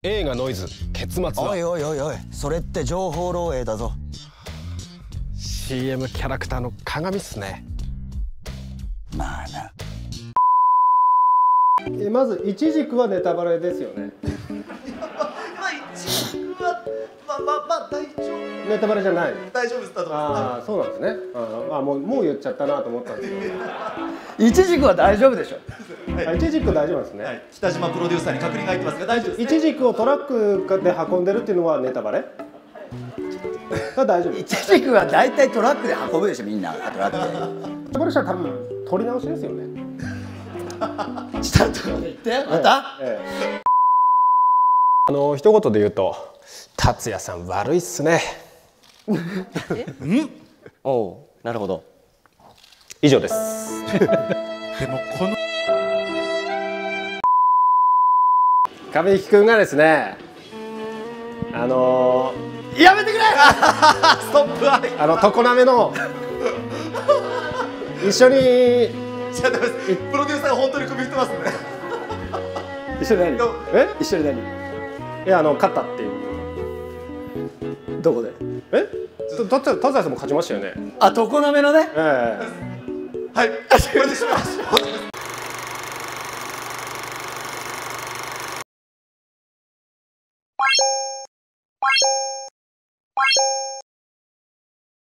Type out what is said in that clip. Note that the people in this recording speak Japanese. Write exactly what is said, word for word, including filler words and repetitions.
映画ノイズ結末は。 おいおいおいおい、それって情報漏洩だぞ。 シーエム キャラクターの鏡っすね。 まあな。 えまずイチジクはネタバレですよね。 まあ一軸はまあまあまあ大丈夫。 ネタバレじゃない。 大丈夫ですだと思います。 ああ、そうなんですね。ああ、もうもう言っちゃったなと思ったんですけど。 イチジクは大丈夫でしょ。 あ、イチジク大丈夫ですね。 はい、北島プロデューサーに確認が入ってますが大丈夫です、ね。 イチジクをトラックで運んでるっていうのはネタバレ？が大丈夫。 イチジクは大体トラックで運ぶでしょ、みんなトラックネタバレしたら多分取り直しですよね。 で。したとか言ってまた？ ええ。 あの一言で言うと達也さん悪いっすね。 おう、なるほど。 以上です。 でもこの亀木くんがですね、あのー、やめてくれストップアイあの常滑の一緒にじゃダメです。プロデューサーが本当に首振ってますね。 一緒に何？ え一緒に何？ いやあの勝ったっていう。 どこで？ えたた達也さんも勝ちましたよね。 あ、常滑のね。 ええはい、これで締めましょう。